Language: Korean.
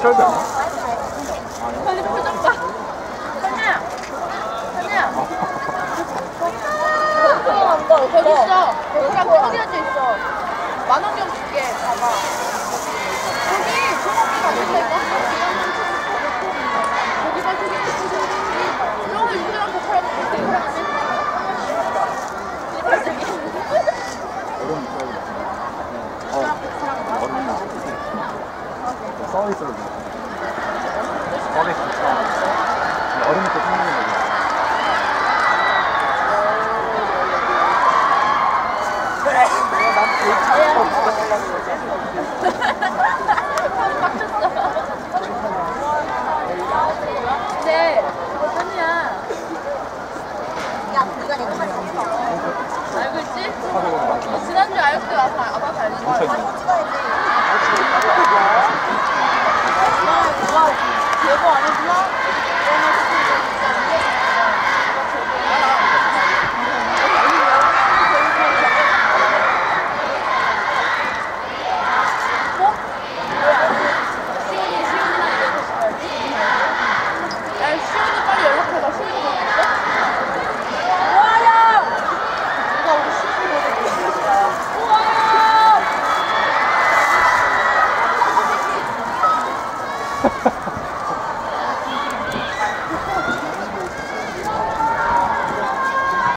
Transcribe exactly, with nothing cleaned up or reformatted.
쳐야 되나? 빨리 표정 봐. 현이야. 현이야. 거기 있어. 거기랑 끊어져 있어. 만 원경 줄게. 봐봐. 여기 소고기가 있다니까? 여기가 저기 이런 거 유리랑 젓가락 이렇게 이상하네. 얼음 있어야 돼. 어, 얼음 나. 서비스로. 서비스. 얼음 밑에 숨기는 거지. 그래. 난 근데 그거 현이야. 야, 네가 내 것만 잡어. 알고 있지? 지난주에 알고 와서 알아서 알지.